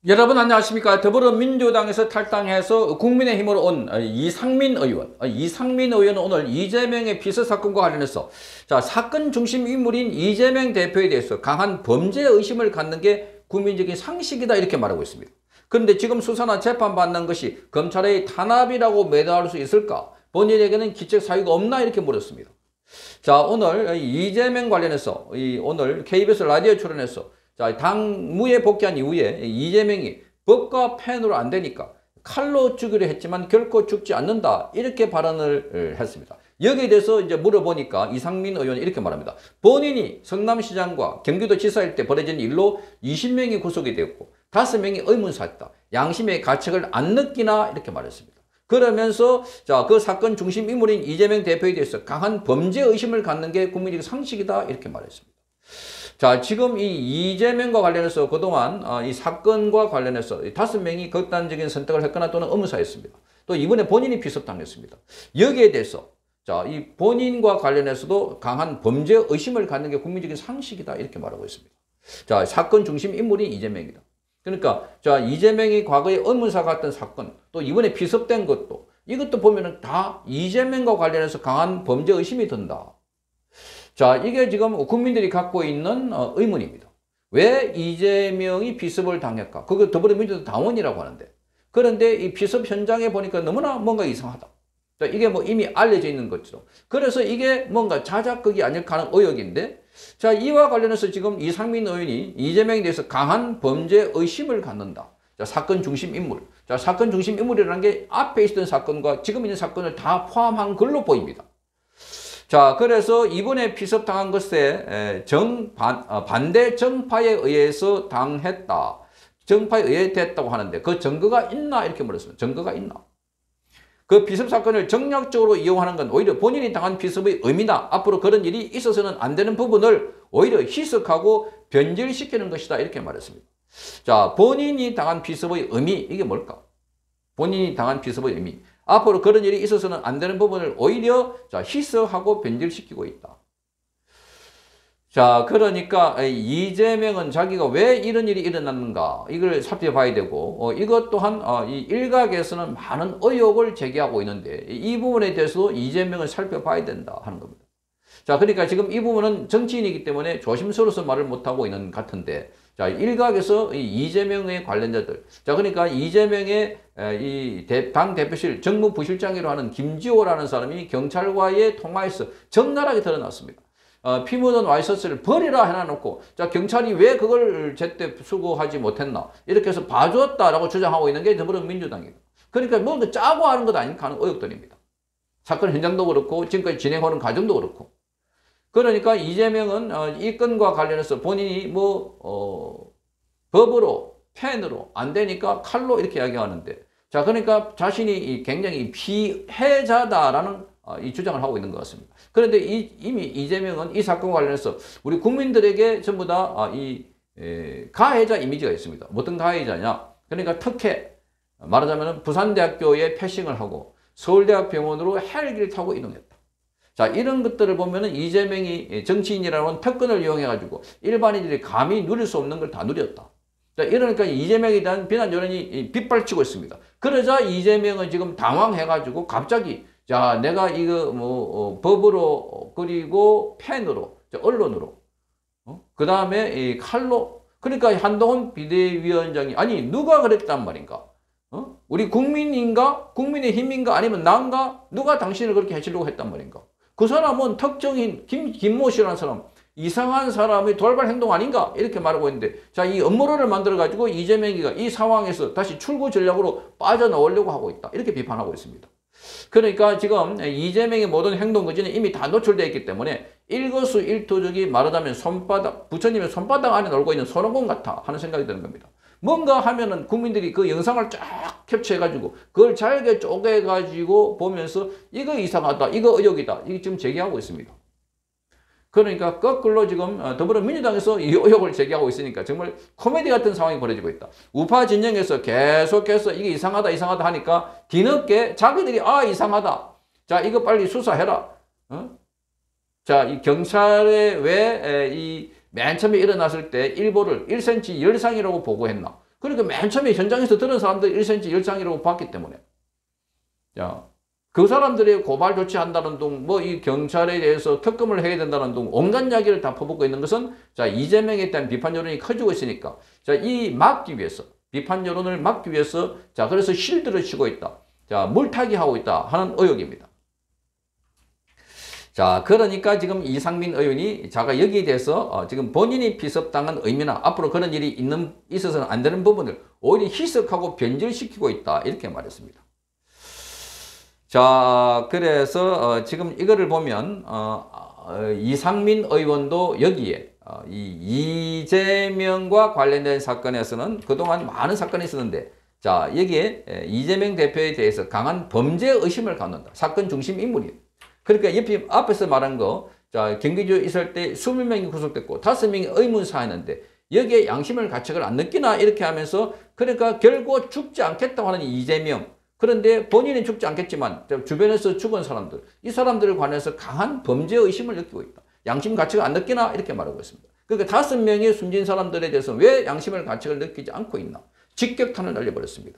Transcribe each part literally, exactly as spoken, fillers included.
여러분 안녕하십니까? 더불어민주당에서 탈당해서 국민의힘으로 온 이상민 의원. 이상민 의원은 오늘 이재명의 비서 사건과 관련해서 자, 사건 중심 인물인 이재명 대표에 대해서 강한 범죄 의심을 갖는 게 국민적인 상식이다 이렇게 말하고 있습니다. 그런데 지금 수사나 재판받는 것이 검찰의 탄압이라고 매도할 수 있을까? 본인에게는 기책 사유가 없나 이렇게 물었습니다. 자, 오늘 이재명 관련해서 이 오늘 케이비에스 라디오 출연해서 자, 당무에 복귀한 이후에 이재명이 법과 펜으로 안 되니까 칼로 죽이려 했지만 결코 죽지 않는다 이렇게 발언을 했습니다. 여기에 대해서 이제 물어보니까 이상민 의원이 이렇게 말합니다. 본인이 성남시장과 경기도지사일 때 벌어진 일로 이십 명이 구속이 되었고 다섯 명이 의문사했다. 양심의 가책을 안 느끼나 이렇게 말했습니다. 그러면서 자, 그 사건 중심 인물인 이재명 대표에 대해서 강한 범죄 의심을 갖는 게 국민적 상식이다 이렇게 말했습니다. 자, 지금 이 이재명과 관련해서 그동안 이 사건과 관련해서 다섯 명이 극단적인 선택을 했거나 또는 의무사했습니다. 또 이번에 본인이 비섭당했습니다. 여기에 대해서 자, 이 본인과 관련해서도 강한 범죄 의심을 갖는 게 국민적인 상식이다 이렇게 말하고 있습니다. 자, 사건 중심 인물이 이재명이다. 그러니까 자, 이재명이 과거에 의문사 같은 사건 또 이번에 비섭된 것도 이것도 보면은 다 이재명과 관련해서 강한 범죄 의심이 든다. 자, 이게 지금 국민들이 갖고 있는 의문입니다. 왜 이재명이 비섭을 당했까? 그거 더불어민주당 당원이라고 하는데. 그런데 이 비섭 현장에 보니까 너무나 뭔가 이상하다. 자, 이게 뭐 이미 알려져 있는 것처럼. 그래서 이게 뭔가 자작극이 아닐까 하는 의혹인데, 자, 이와 관련해서 지금 이상민 의원이 이재명에 대해서 강한 범죄 의심을 갖는다. 자, 사건 중심 인물. 자, 사건 중심 인물이라는 게 앞에 있었던 사건과 지금 있는 사건을 다 포함한 걸로 보입니다. 자, 그래서 이번에 피섭당한 것에 정, 반, 반대 정파에 의해서 당했다. 정파에 의해 됐다고 하는데 그 증거가 있나? 이렇게 물었습니다. 증거가 있나? 그 비섭 사건을 정략적으로 이용하는 건 오히려 본인이 당한 비섭의 의미나 앞으로 그런 일이 있어서는 안 되는 부분을 오히려 희석하고 변질시키는 것이다. 이렇게 말했습니다. 자, 본인이 당한 비섭의 의미, 이게 뭘까? 본인이 당한 비섭의 의미. 앞으로 그런 일이 있어서는 안 되는 부분을 오히려 자, 희석하고 변질시키고 있다. 자, 그러니까 이재명은 자기가 왜 이런 일이 일어났는가 이걸 살펴봐야 되고 어, 이것 또한 어, 이 일각에서는 많은 의혹을 제기하고 있는데 이 부분에 대해서도 이재명을 살펴봐야 된다 하는 겁니다. 자, 그러니까 지금 이 부분은 정치인이기 때문에 조심스러워서 말을 못하고 있는 것 같은데 자, 일각에서 이 이재명의 관련자들. 자, 그러니까 이재명의 이 당 대표실 정무부실장이라고 하는 김지호라는 사람이 경찰과의 통화에서 적나라하게 드러났습니다. 어, 피 묻은 와이셔츠를 버리라 해놔놓고, 자, 경찰이 왜 그걸 제때 수거하지 못했나. 이렇게 해서 봐줬다라고 주장하고 있는 게 더불어민주당이에요. 그러니까 뭔가 짜고 하는 것 아닌가 하는 의혹들입니다. 사건 현장도 그렇고, 지금까지 진행하는 과정도 그렇고. 그러니까 이재명은 어, 이 건과 관련해서 본인이 뭐 어, 법으로 펜으로 안 되니까 칼로 이렇게 이야기하는데 자, 그러니까 자신이 굉장히 피해자다라는 어, 이 주장을 하고 있는 것 같습니다. 그런데 이, 이미 이재명은 이 사건과 관련해서 우리 국민들에게 전부 다 이 가해자 이미지가 있습니다. 어떤 가해자냐? 그러니까 특혜 말하자면 부산대학교에 패싱을 하고 서울대학병원으로 헬기를 타고 이동했다. 자, 이런 것들을 보면은 이재명이 정치인이라는 특권을 이용해가지고 일반인들이 감히 누릴 수 없는 걸 다 누렸다. 자, 이러니까 이재명에 대한 비난 여론이 빗발치고 있습니다. 그러자 이재명은 지금 당황해가지고 갑자기 자, 내가 이거 뭐 어, 법으로 그리고 펜으로, 자, 언론으로, 어? 그 다음에 이 칼로. 그러니까 한동훈 비대위원장이 아니 누가 그랬단 말인가? 어? 우리 국민인가? 국민의힘인가? 아니면 난가? 누가 당신을 그렇게 해치려고 했단 말인가? 그 사람은 특정인 김, 김모 씨라는 사람, 이상한 사람의 돌발 행동 아닌가? 이렇게 말하고 있는데, 자, 이 음모론을 만들어가지고 이재명이가 이 상황에서 다시 출구 전략으로 빠져나오려고 하고 있다. 이렇게 비판하고 있습니다. 그러니까 지금 이재명의 모든 행동 거지는 이미 다 노출되어 있기 때문에 일거수일투족이 말하자면 손바닥, 부처님의 손바닥 안에 놀고 있는 손오공 같아 하는 생각이 드는 겁니다. 뭔가 하면은 국민들이 그 영상을 쫙 캡처해가지고 그걸 잘게 쪼개가지고 보면서 이거 이상하다, 이거 의혹이다, 이게 지금 제기하고 있습니다. 그러니까 거꾸로 지금 더불어민주당에서 이 의혹을 제기하고 있으니까 정말 코미디 같은 상황이 벌어지고 있다. 우파 진영에서 계속해서 이게 이상하다, 이상하다 하니까 뒤늦게 자기들이 아, 이상하다. 자, 이거 빨리 수사해라. 어? 자, 이 경찰에 왜 이 맨 처음에 일어났을 때 일보를 일 센티미터 열상이라고 보고했나? 그러니까 맨 처음에 현장에서 들은 사람들 일 센티미터 열상이라고 봤기 때문에. 자, 그 사람들이 고발 조치한다는 둥, 뭐 이 경찰에 대해서 특검을 해야 된다는 둥, 온갖 이야기를 다 퍼붓고 있는 것은 자, 이재명에 대한 비판 여론이 커지고 있으니까 자, 이 막기 위해서, 비판 여론을 막기 위해서 자, 그래서 실드를 치고 있다. 자, 물타기 하고 있다 하는 의혹입니다. 자, 그러니까 지금 이상민 의원이 자가 여기에 대해서 어, 지금 본인이 피습당한 의미나 앞으로 그런 일이 있는, 있어서는 안 되는 부분을 오히려 희석하고 변질시키고 있다. 이렇게 말했습니다. 자, 그래서 어, 지금 이거를 보면 어, 어, 이상민 의원도 여기에 어, 이 이재명과 관련된 사건에서는 그동안 많은 사건이 있었는데 자, 여기에 이재명 대표에 대해서 강한 범죄 의심을 갖는다. 사건 중심 인물이에요. 그러니까 옆에 앞에서 말한 거, 자, 경기도에 있을 때 이십 명이 구속됐고 다섯 명이 의문사였는데 여기에 양심을 가책을 안 느끼나 이렇게 하면서 그러니까 결국 죽지 않겠다고 하는 이재명. 그런데 본인은 죽지 않겠지만 주변에서 죽은 사람들, 이 사람들을 관해서 강한 범죄 의심을 느끼고 있다. 양심 가책을 안 느끼나 이렇게 말하고 있습니다. 그러니까 다섯 명의 숨진 사람들에 대해서 왜 양심을 가책을 느끼지 않고 있나. 직격탄을 날려버렸습니다.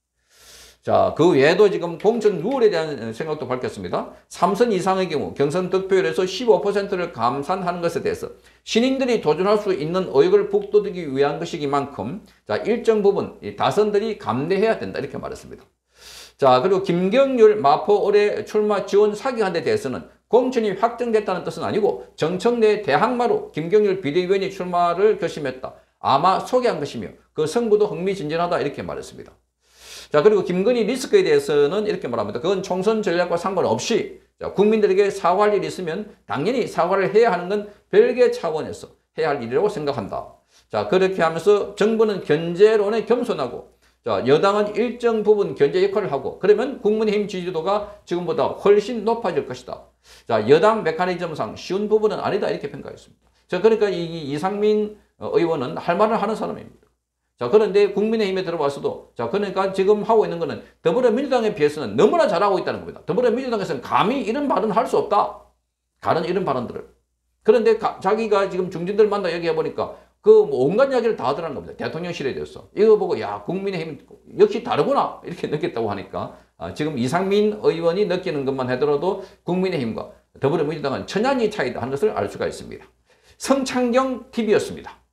자, 그 외에도 지금 공천 룰에 대한 생각도 밝혔습니다. 삼 선 이상의 경우 경선 득표율에서 십오 퍼센트를 감산하는 것에 대해서 신인들이 도전할 수 있는 의혹을 북돋우기 위한 것이기만큼 자, 일정 부분 이 다선들이 감내해야 된다 이렇게 말했습니다. 자, 그리고 김경률 마포 올해 출마 지원 사기한 데 대해서는 공천이 확정됐다는 뜻은 아니고 정청래 대항마로 김경률 비대위원이 출마를 결심했다. 아마 소개한 것이며 그 성부도 흥미진진하다 이렇게 말했습니다. 자, 그리고 김건희 리스크에 대해서는 이렇게 말합니다. 그건 총선 전략과 상관없이 자, 국민들에게 사과할 일이 있으면 당연히 사과를 해야 하는 건 별개 차원에서 해야 할 일이라고 생각한다. 자, 그렇게 하면서 정부는 견제론에 겸손하고 자, 여당은 일정 부분 견제 역할을 하고 그러면 국민의힘 지지도가 지금보다 훨씬 높아질 것이다. 자, 여당 메커니즘상 쉬운 부분은 아니다 이렇게 평가했습니다. 자, 그러니까 이 이상민 의원은 할 말을 하는 사람입니다. 자, 그런데 국민의힘에 들어와서도 자, 그러니까 지금 하고 있는 거는 더불어민주당에 비해서는 너무나 잘하고 있다는 겁니다. 더불어민주당에서는 감히 이런 발언을 할 수 없다. 다른 이런 발언들을. 그런데 가, 자기가 지금 중진들 만나 얘기해보니까 그 온갖 이야기를 다 하더라는 겁니다. 대통령실에 대해서. 이거 보고 야, 국민의힘 역시 다르구나 이렇게 느꼈다고 하니까 아, 지금 이상민 의원이 느끼는 것만 하더라도 국민의힘과 더불어민주당은 천양의 차이다 하는 것을 알 수가 있습니다. 성창경 티비였습니다.